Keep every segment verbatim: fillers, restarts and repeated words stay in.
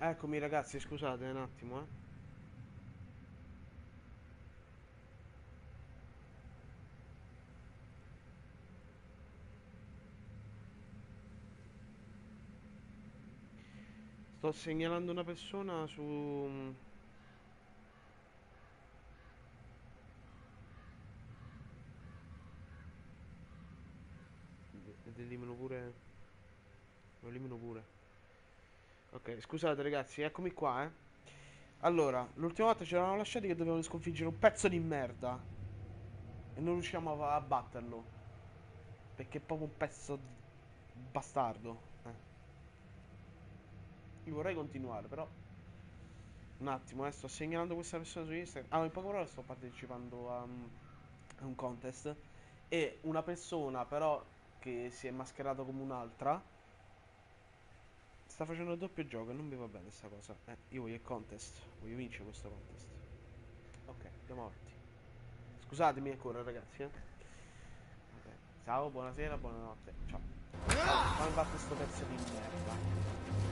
Eccomi ragazzi, scusate un attimo, eh. Sto segnalando una persona su... Ed elimino pure... Lo elimino pure. Ok, scusate ragazzi, eccomi qua, eh. Allora, l'ultima volta ci eravamo lasciati che dovevamo sconfiggere un pezzo di merda. E non riusciamo a, a batterlo. Perché è proprio un pezzo di bastardo. Eh. Io vorrei continuare, però... Un attimo, eh, sto segnalando questa persona su Instagram. Ah, in poche parole sto partecipando a, a un contest. E una persona, però, che si è mascherato come un'altra, sta facendo il doppio gioco e non mi va bene questa cosa. Eh, io voglio il contest. Voglio vincere questo contest. Ok, andiamo avanti. Scusatemi ancora, ragazzi, eh. Ok. Ciao, buonasera, buonanotte. Ciao. Fammi battere sto pezzo di merda.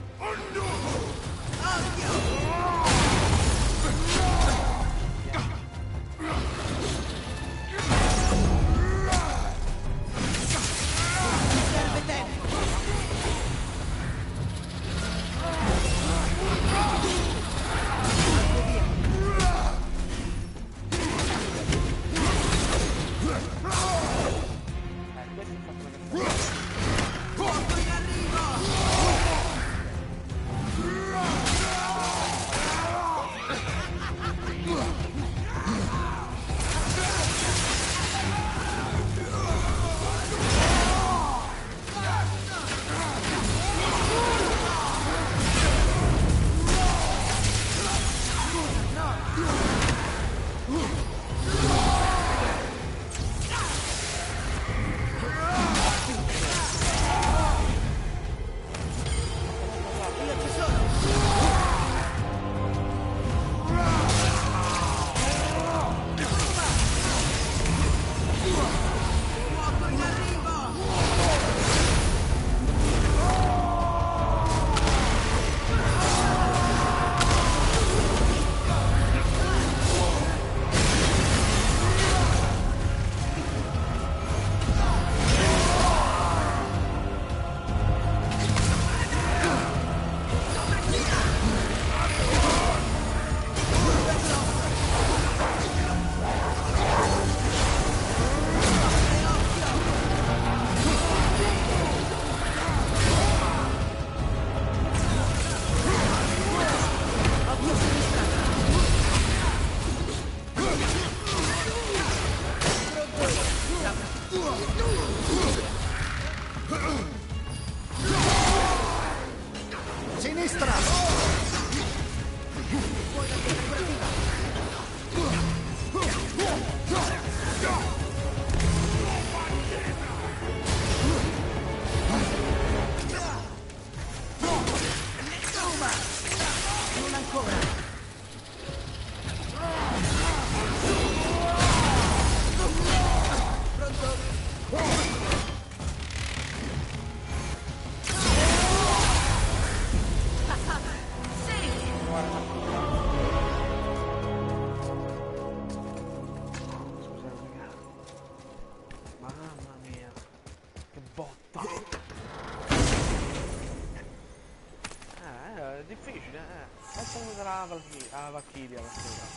Ah, Valkyria, Valkyria.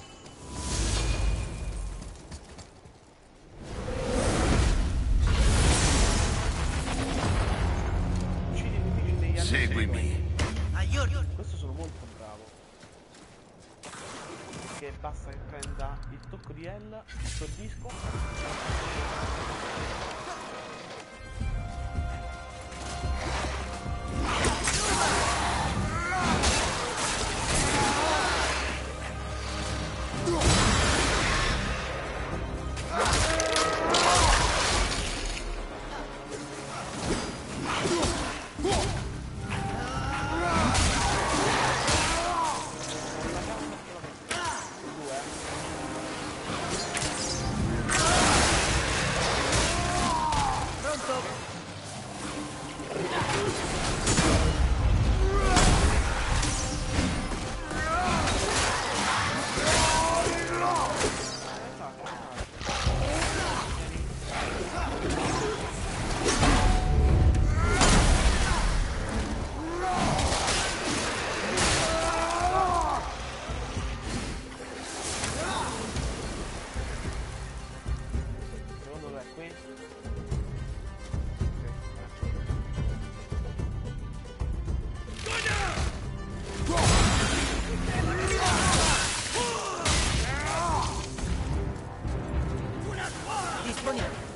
Uccidi i nemici degli anni. Seguimi. Questo sono molto bravo. Perché basta che prenda il tocco di L, stordisco. disponiamo.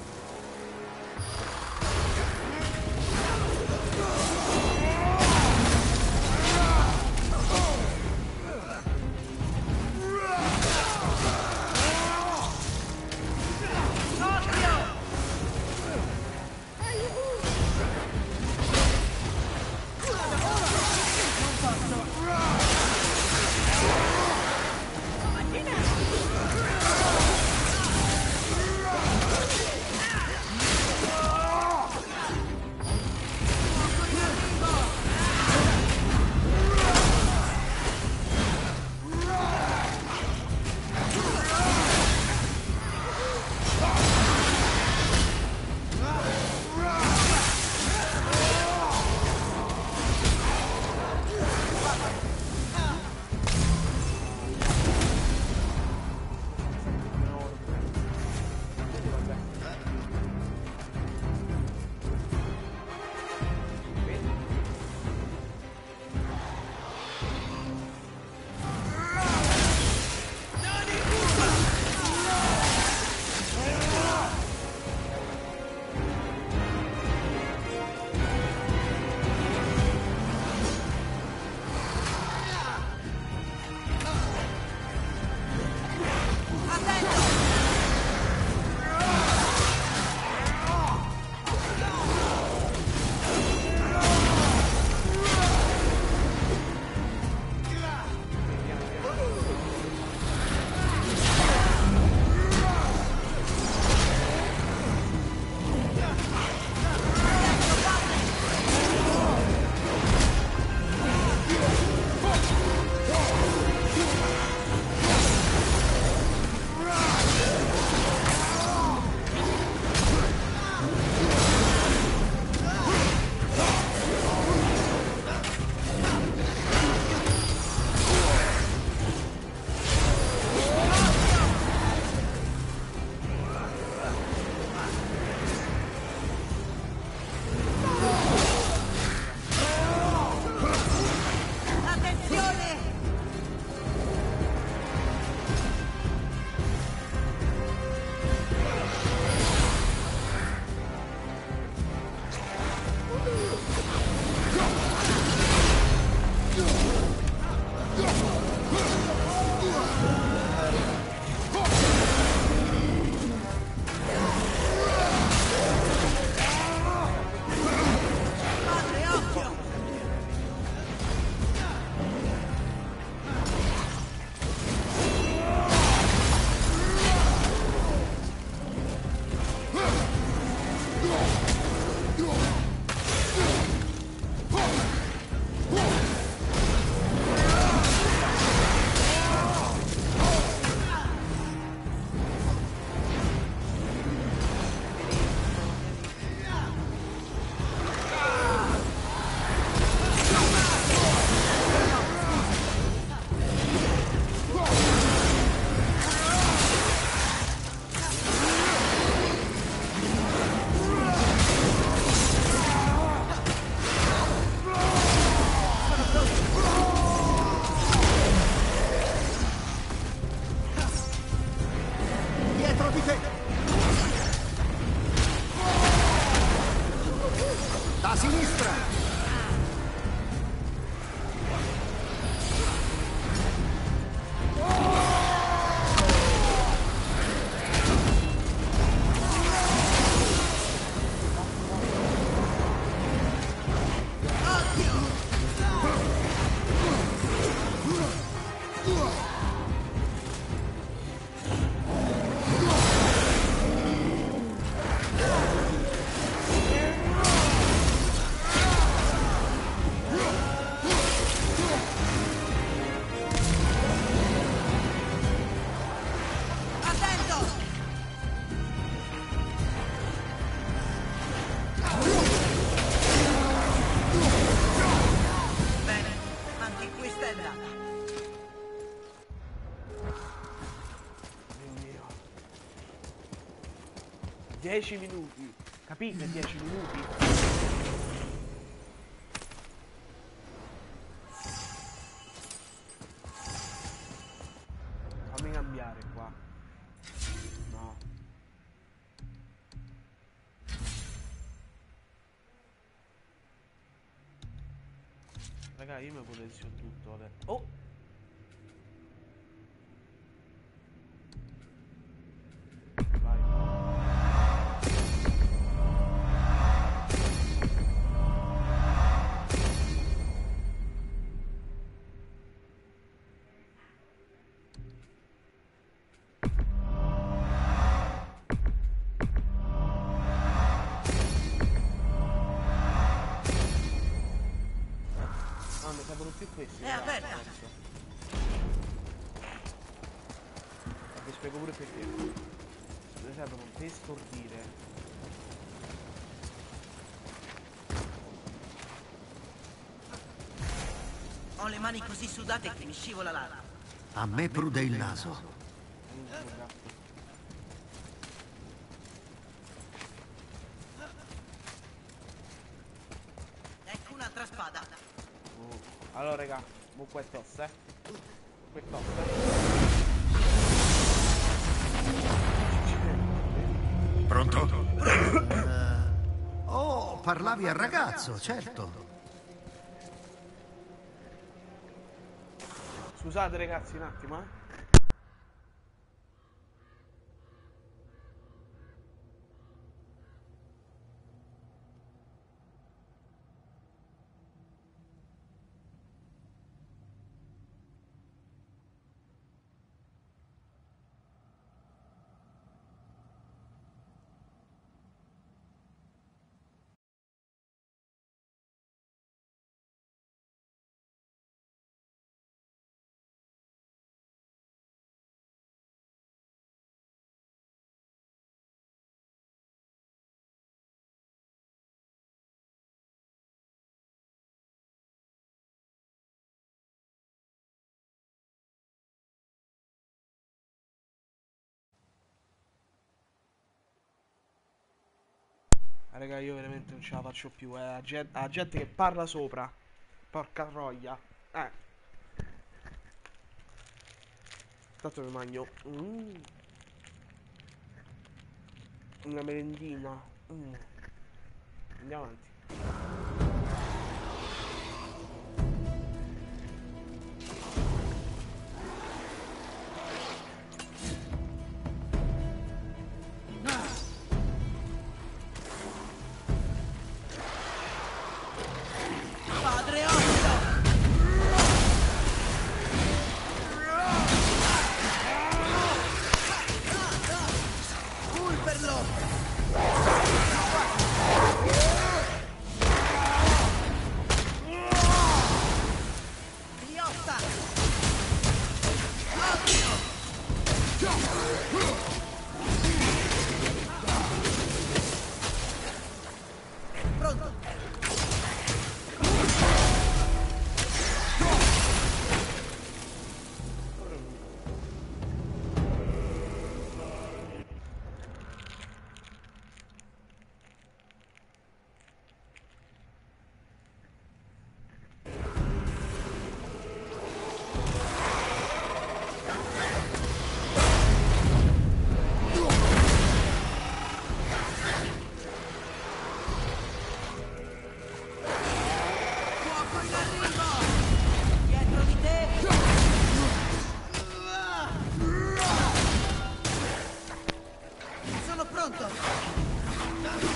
dieci minuti, capite? dieci minuti. Fammi cambiare qua. No. Raga, io mi potenzio tutto adesso. Oh! Vai. Ah, mi servono più questi. È aperta! Vi spiego pure perché. Mi servono per stordire. Ho le mani così sudate che mi scivola l'aria. A me prude il naso. Ecco un'altra spada. Oh. Allora, raga, mo qua è tosta, eh. Qua è tosta. Pronto? uh, oh, parlavi al ragazzo, certo. Scusate ragazzi un attimo, eh. Ah, raga, io veramente non ce la faccio più, eh. La gente, la gente che parla sopra. Porca troia. Eh. Tanto mi mangio. Mm. Una merendina. Mm. Andiamo avanti. Padre Otto! Pulverlo! Riotta! Occhio! Pronto! Fuoco in arrivo! Dietro di te! Sono pronto!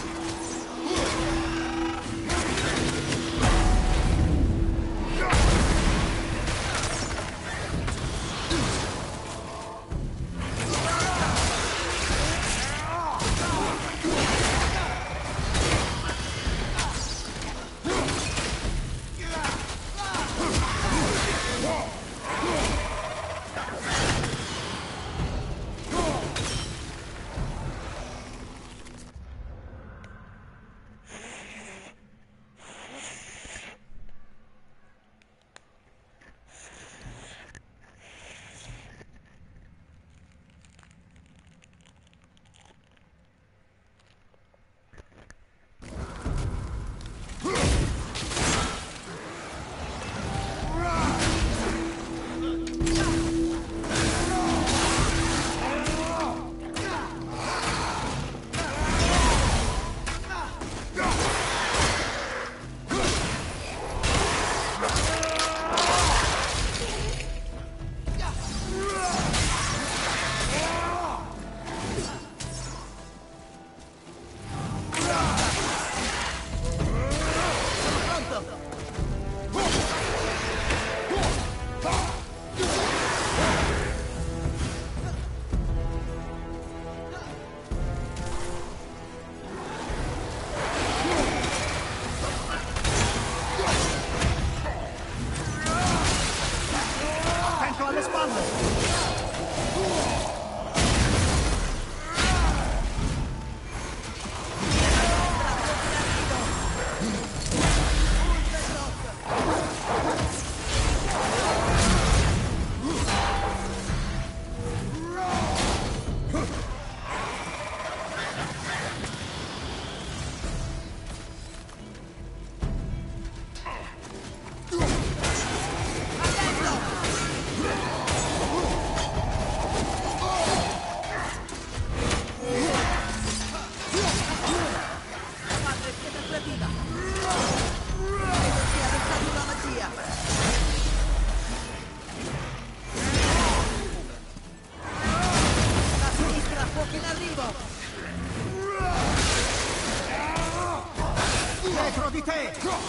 te!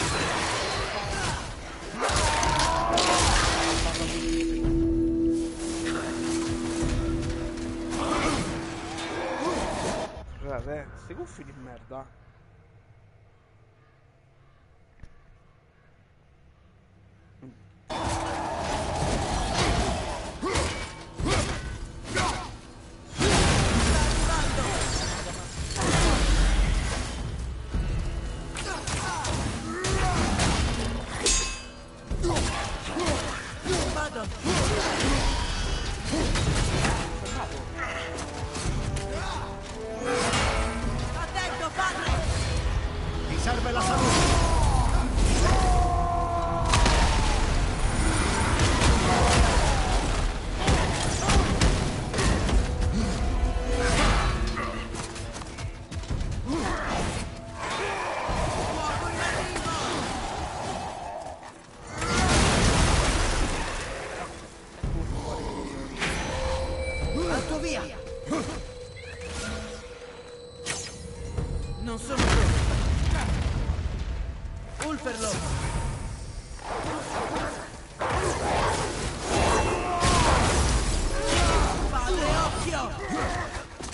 Guardate, sti cuffi di merda. Vado! Attento, padre! Ti serve la salute! Fuoco in arrivo! Alto via! Non sono qui! Ulferlo! Padre occhio!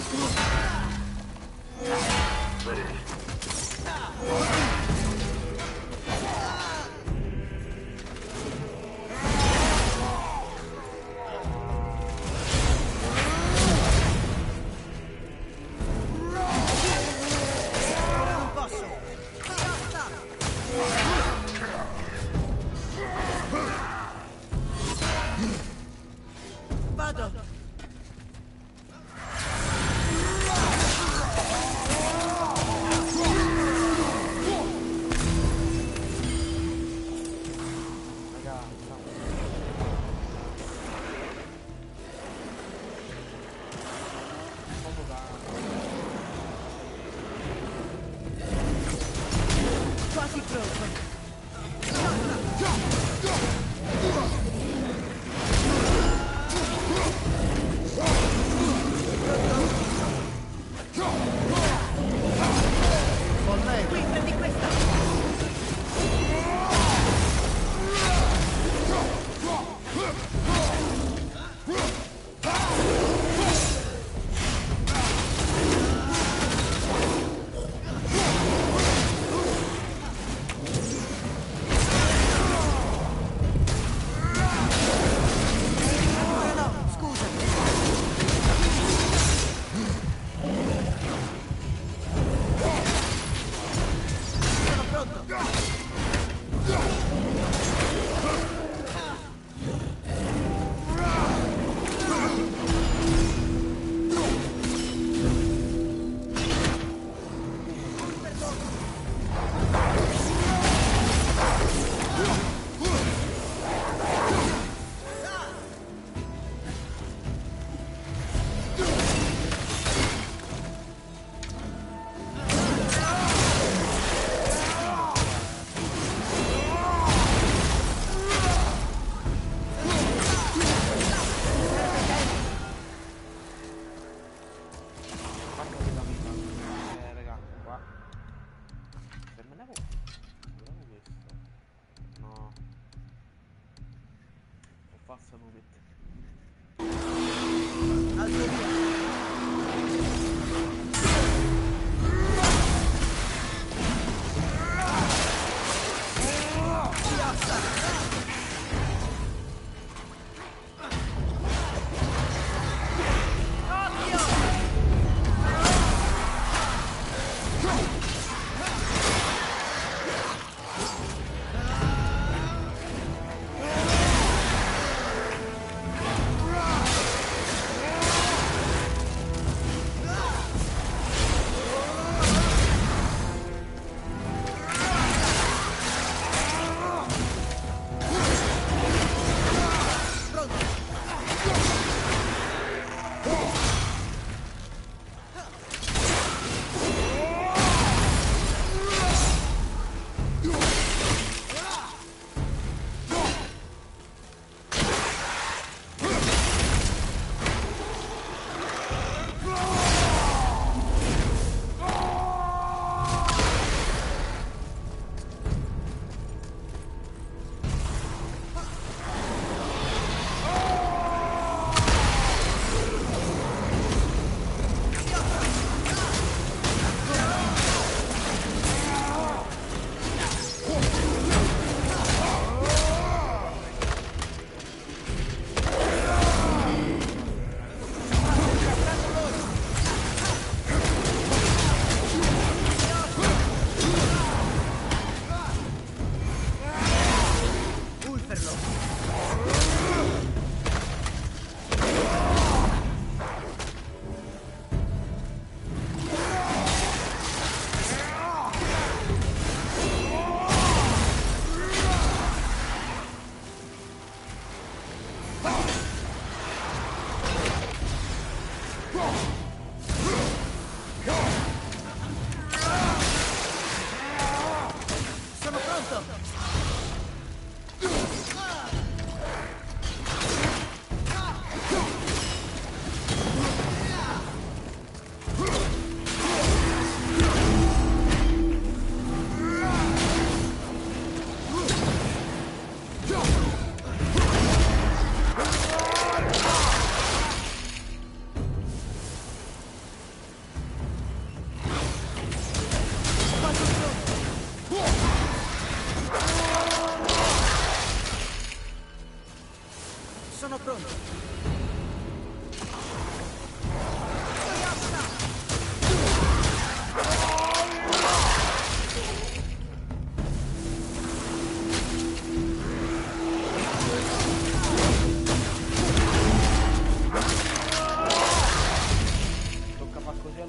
Non posso! Basta! Vado! Ragazza. Poco da... Quasi pronto! Collega! Qui, prendi questa!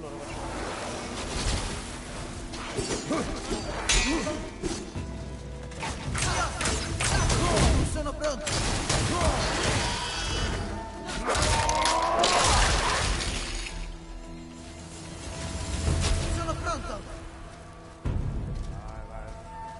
allora facciamo. Sono pronto. Sono pronto. Vai, vai.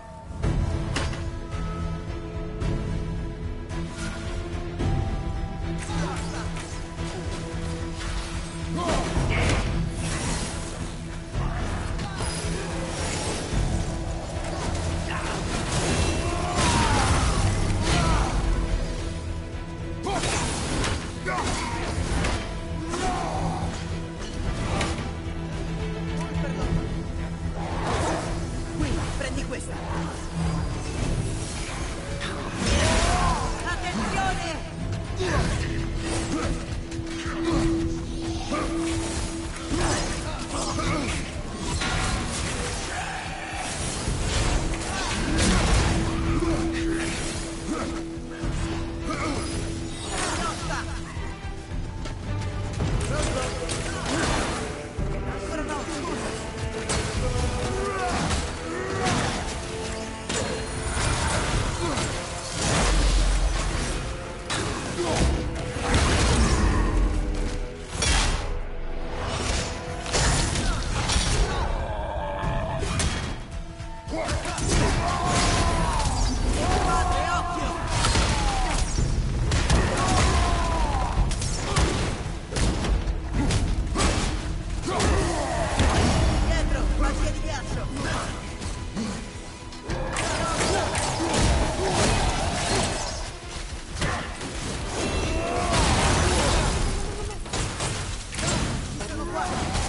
Qui, prendi questa. Attenzione! Ancora no, scusa. Padre, occhio! Dietro, magia di ghiaccio! Sono qua!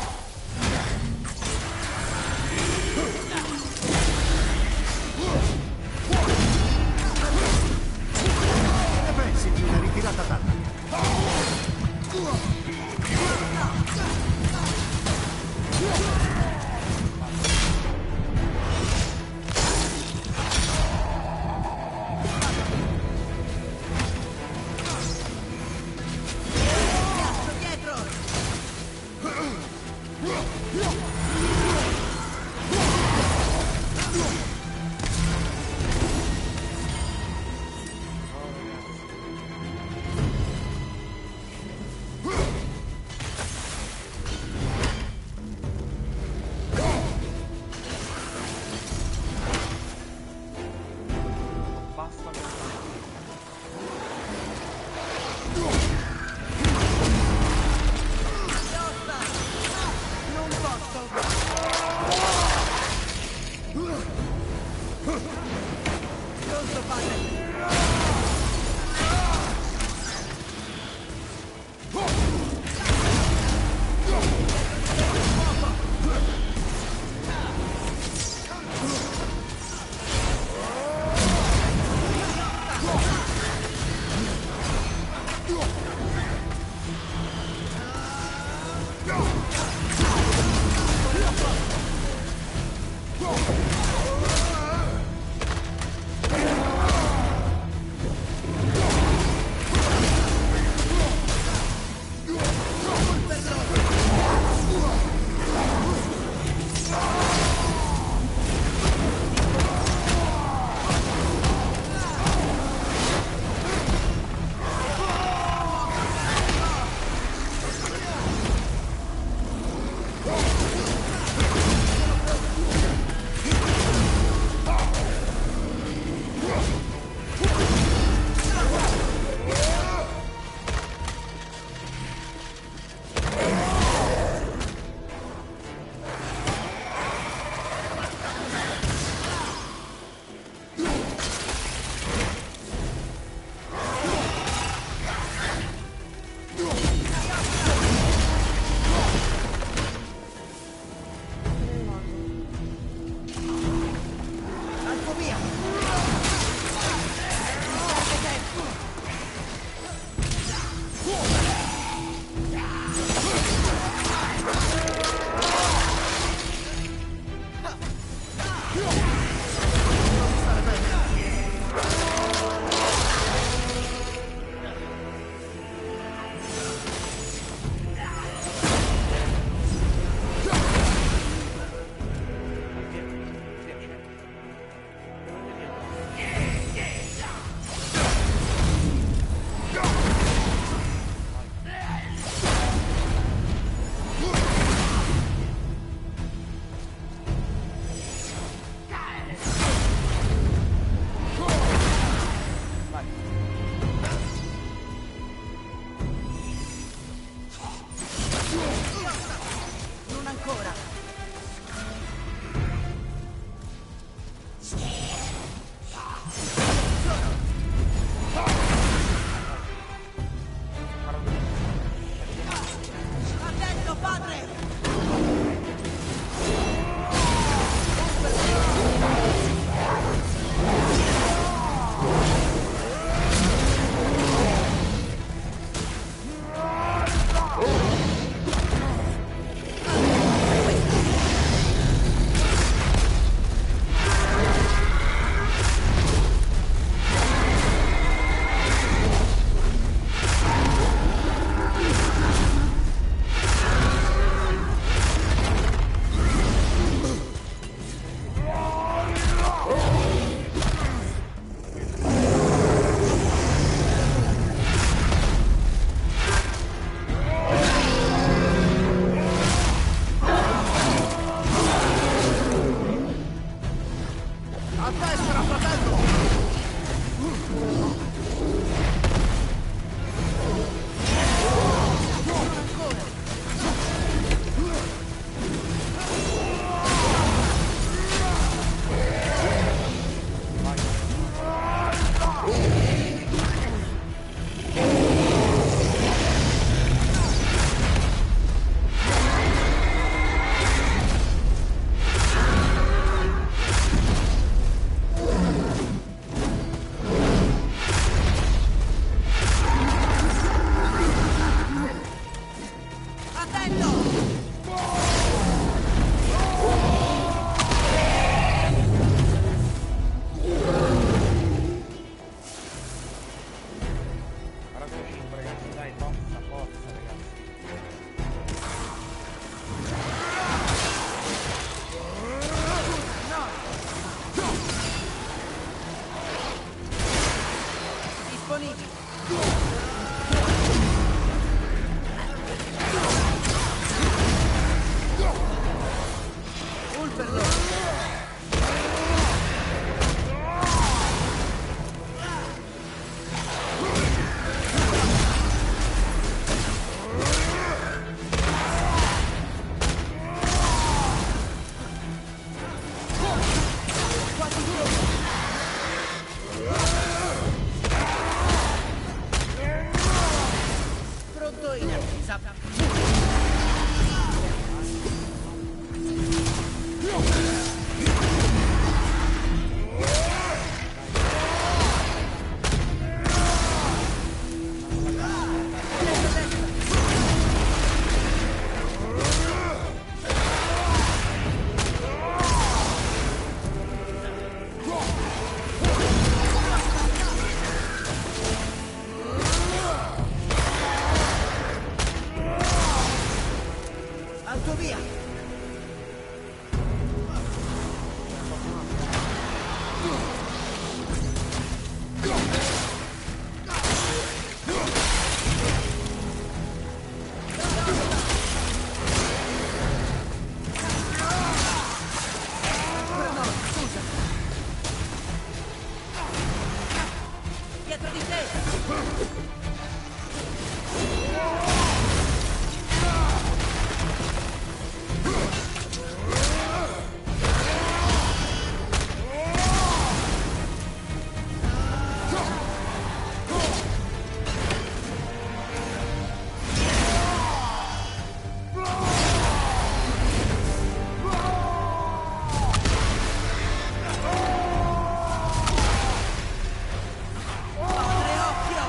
Che ne pensi di una ritirata tanta? Ghiaccio, dietro! Basta. Lotta! Non posso! Salto via! Ancora no, scusa! Dietro di te! Padre, occhio!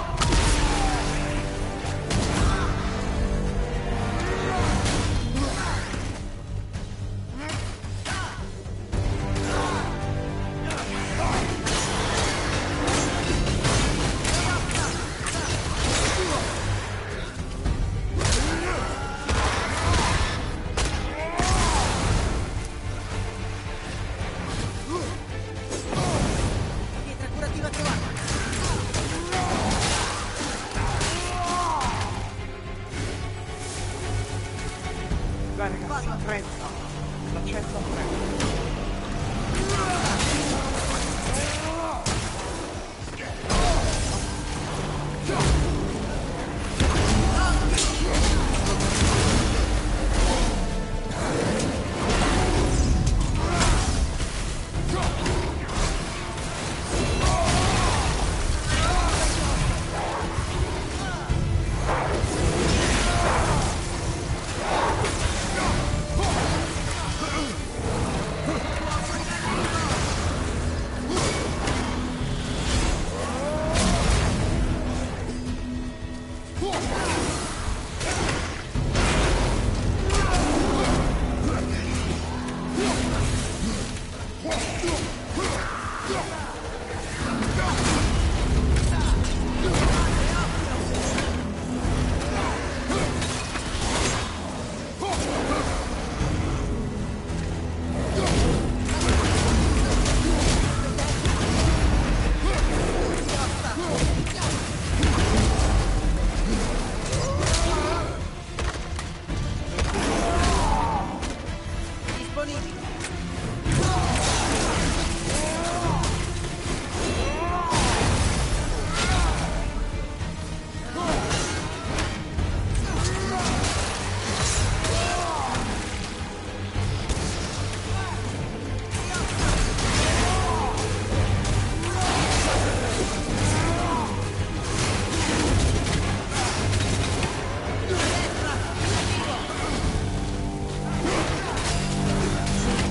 Pietra curativa trovata! Dai ragazzi, trenta. La cento a trenta. Disponibili! Destra! Attivo!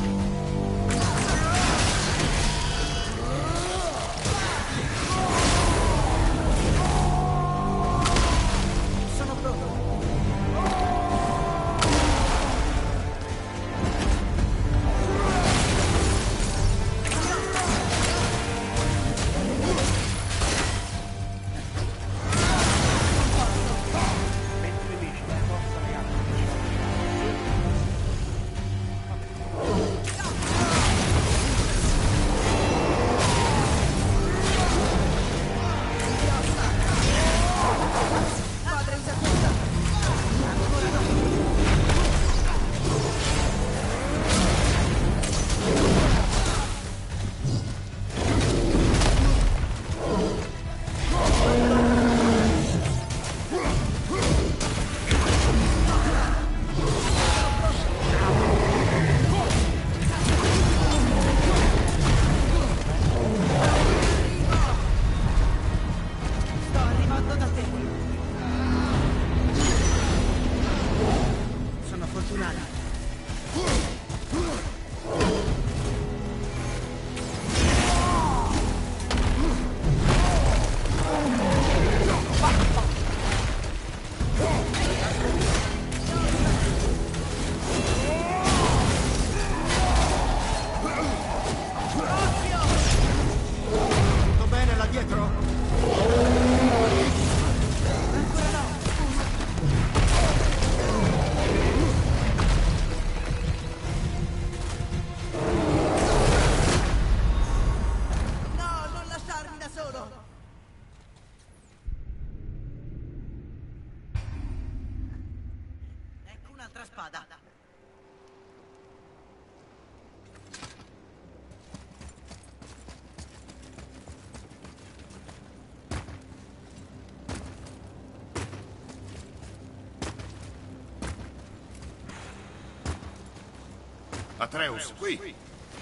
Atreus, qui.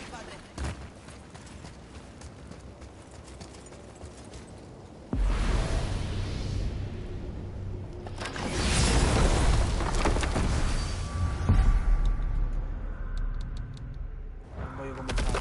Non voglio commentare.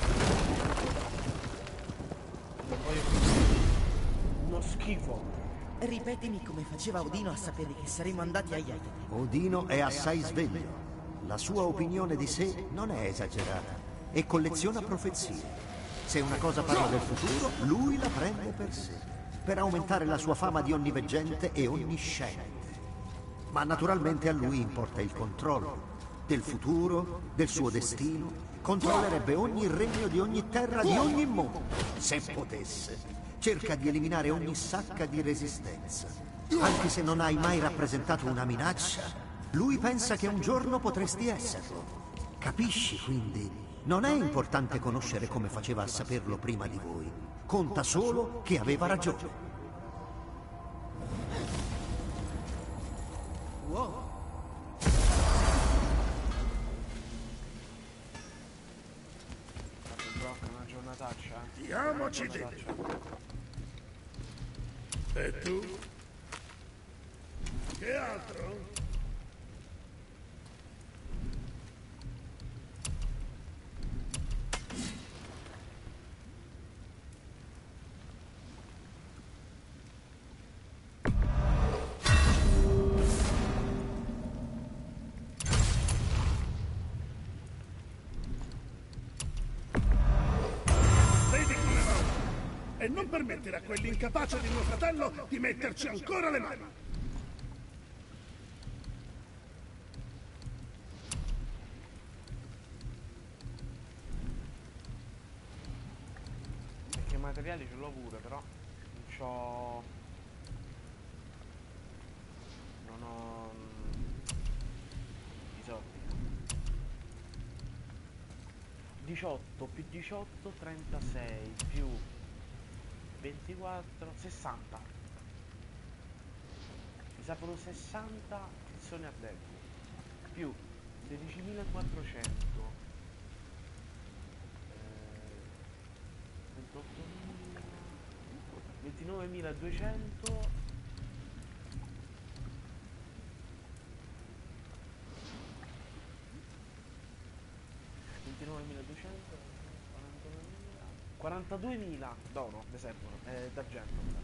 Non voglio commentare. Uno schifo. Ripetimi come faceva Odino a sapere che saremmo andati a Yavin. Odino è assai sveglio. La sua opinione di sé non è esagerata e colleziona profezie. Se una cosa parla del futuro, lui la prende per sé, per aumentare la sua fama di onniveggente e onnisciente. Ma naturalmente a lui importa il controllo del futuro, del suo destino. Controllerebbe ogni regno di ogni terra, di ogni mondo, se potesse. Cerca di eliminare ogni sacca di resistenza. Anche se non hai mai rappresentato una minaccia, lui pensa che un giorno potresti esserlo. Capisci, quindi? Non è importante conoscere come faceva a saperlo prima di voi. Conta solo che aveva ragione. Wow. Blocca una giornataccia. Diamoci Una dentro. giornataccia. E tu? Che altro? Vedi come va? E non permettere a quell'incapace di mio fratello di metterci ancora le mani. Perché i materiali ce l'ho pure, però non c'ho. Non ho. mm, I soldi. diciotto più diciotto, trentasei più ventiquattro, sessanta. Mi servono sessanta tizzoni ardenti più sedicimilaquattrocento, eh, ventottomila, ventinovemiladuecento, ventinovemiladuecento, quarantaduemila d'oro mi servono, eh, d'argento.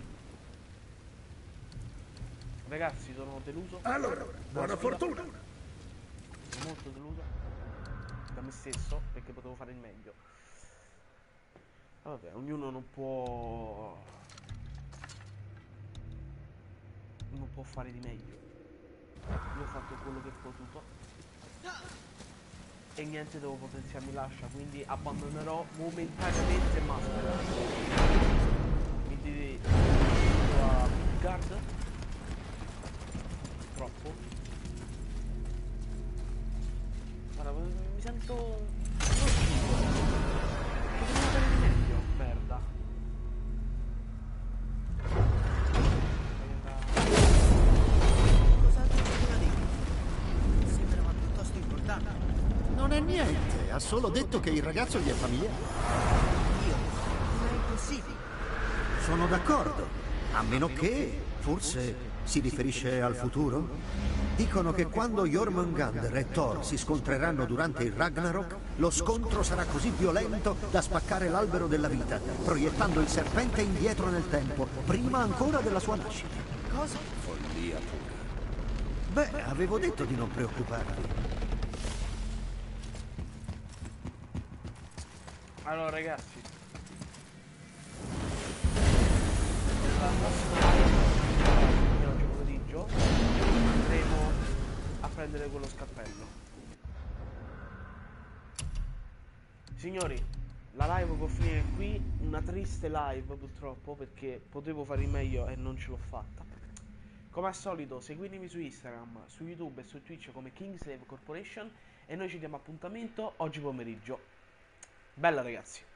Ragazzi, sono deluso. Allora, buona sfida. fortuna. Sono molto deluso da me stesso perché potevo fare il meglio. Vabbè, ognuno non può. Non può fare di meglio. Io ho fatto quello che ho potuto. E niente, devo potenziarmi l'ascia, quindi abbandonerò momentaneamente Master. Mi dedico a Midgard. Troppo. Guarda, mi sento. Non schifo. Potremmo fare di meglio, merda. Cos'altro poteva dire? Sembrava piuttosto importante. Non è niente, ha solo detto che il ragazzo gli è familiare. Io. Ma è impossibile. Sono d'accordo, a meno che, forse, si riferisce al futuro? Dicono che quando Jormungandr e Thor si scontreranno durante il Ragnarok, lo scontro sarà così violento da spaccare l'albero della vita, proiettando il serpente indietro nel tempo, prima ancora della sua nascita. Cosa? Follia pura. Beh, avevo detto di non preoccuparvi. Allora ragazzi, nella prossima live di oggi pomeriggio andremo a prendere quello scappello. Signori, la live può finire qui, una triste live purtroppo perché potevo fare il meglio e non ce l'ho fatta. Come al solito seguitemi su Instagram, su YouTube e su Twitch come Kingslave Corporation e noi ci diamo appuntamento oggi pomeriggio. Bella ragazzi.